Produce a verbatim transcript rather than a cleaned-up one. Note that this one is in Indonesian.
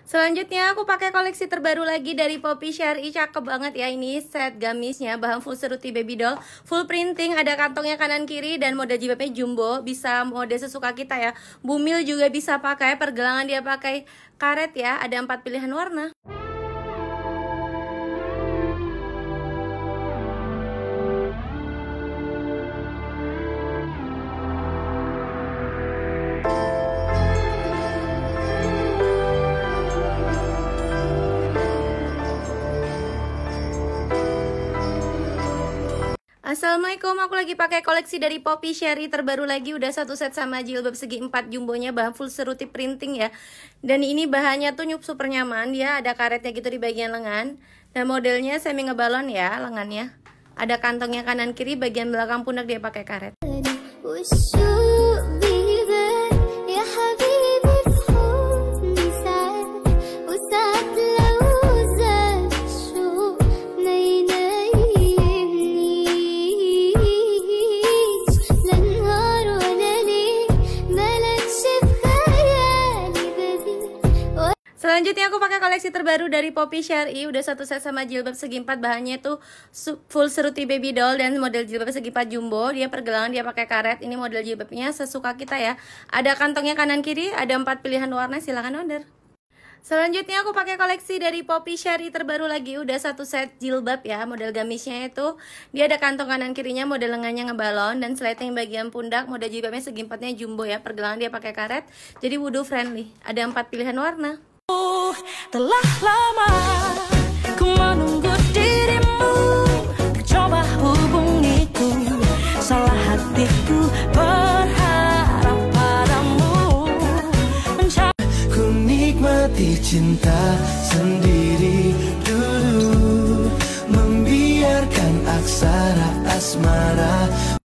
Selanjutnya aku pakai koleksi terbaru lagi dari Poppy Cherry. Cakep banget ya, ini set gamisnya bahan full seruti baby doll, full printing, ada kantongnya kanan kiri dan model jilbabnya jumbo, bisa mode sesuka kita ya. Bumil juga bisa pakai, pergelangan dia pakai karet ya, ada empat pilihan warna. Assalamualaikum, aku lagi pakai koleksi dari Poppy Cherry terbaru lagi, udah satu set sama jilbab segi empat jumbonya bahan full seruti printing ya. Dan ini bahannya tuh nyup super nyaman, dia ada karetnya gitu di bagian lengan. Dan modelnya semi ngebalon ya lengannya. Ada kantongnya kanan kiri, bagian belakang pundak dia pakai karet. Selanjutnya aku pakai koleksi terbaru dari Poppy Cherry, udah satu set sama jilbab segi empat, bahannya itu full seruti baby doll dan model jilbab segi empat jumbo. Dia pergelangan dia pakai karet, ini model jilbabnya sesuka kita ya. Ada kantongnya kanan kiri, ada empat pilihan warna, silahkan order. Selanjutnya aku pakai koleksi dari Poppy Cherry terbaru lagi, udah satu set jilbab ya, model gamisnya itu dia ada kantong kanan kirinya, model lengannya ngebalon dan sleting bagian pundak, model jilbabnya segi empatnya jumbo ya, pergelangan dia pakai karet, jadi wudhu friendly. Ada empat pilihan warna. Telah lama ku menunggu dirimu, coba hubungiku, salah hatiku berharap padamu. Ku nikmati cinta sendiri dulu, membiarkan aksara asmara